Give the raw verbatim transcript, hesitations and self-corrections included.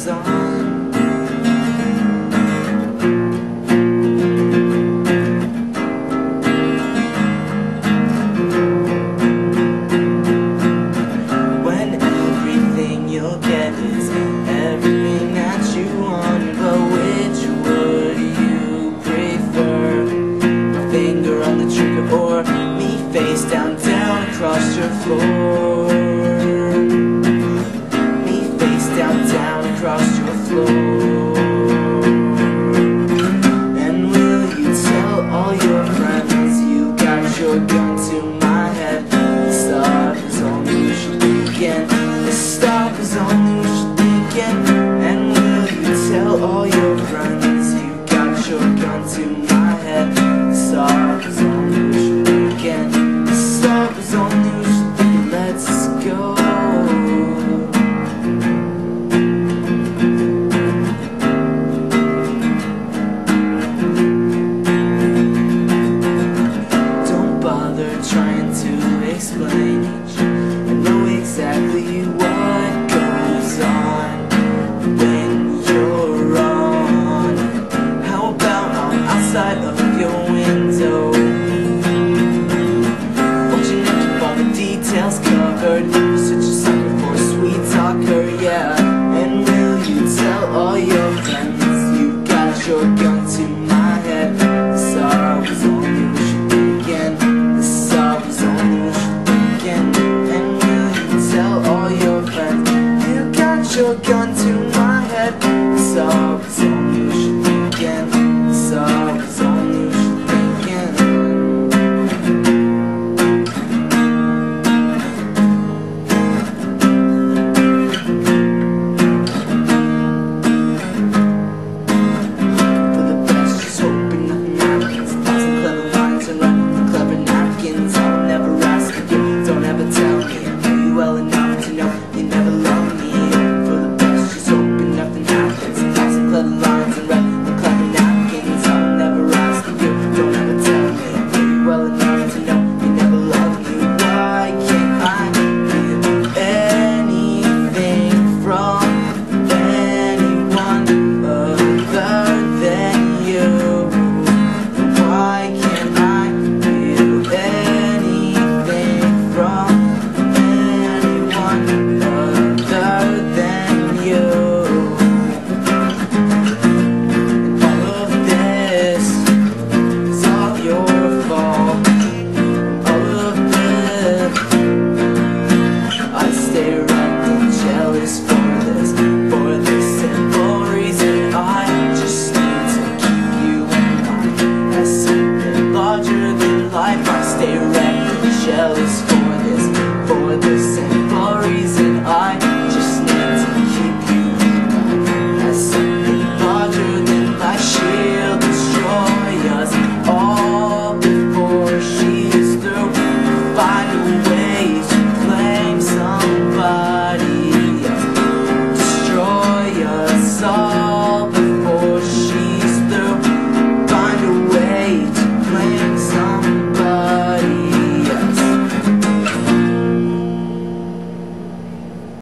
is on. When everything you'll get is everything that you want, but which would you prefer? My finger on the trigger or me face down, down across your floor? Down, down across your floor. And will you tell all your friends you got your gun to my head? The stop is only what you're thinking. The stop is only what you're thinking. And will you tell all your friends you got your gun to my head? The stop is only what you're thinking. The stop is only what you're thinking. Let's go. Trying to explain, I know exactly what goes on when you're on. How about I'm outside of your window, watching you keep all the details covered? You're such a sucker for a sweet talker, yeah. And will you tell all your friends you got your gun to my head?